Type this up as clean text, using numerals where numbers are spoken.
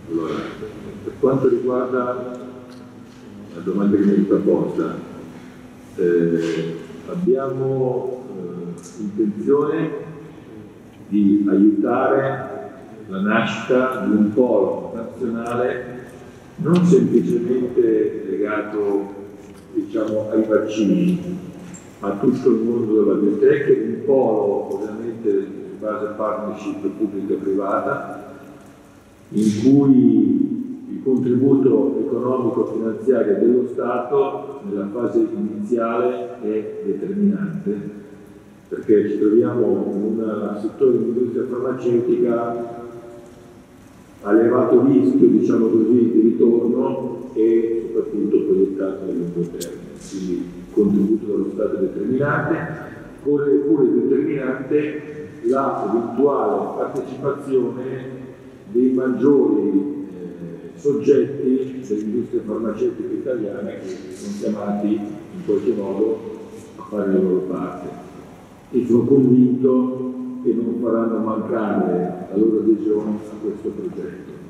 Allora, per quanto riguarda la domanda che mi è stata posta, abbiamo intenzione di aiutare la nascita di un polo nazionale non semplicemente legato, diciamo, ai vaccini, ma a tutto il mondo della biotech, un polo ovviamente in base a partnership pubblica-privata, in cui il contributo economico-finanziario dello Stato nella fase iniziale è determinante, perché ci troviamo in un settore dell'industria farmaceutica a elevato rischio, diciamo così, di ritorno e soprattutto proiettato nel lungo termine. Quindi il contributo dello Stato è determinante, pure determinante la eventuale partecipazione dei maggiori soggetti dell'industria farmaceutica italiana che sono chiamati in qualche modo a fare la loro parte. E sono convinto che non faranno mancare la loro adesione a questo progetto.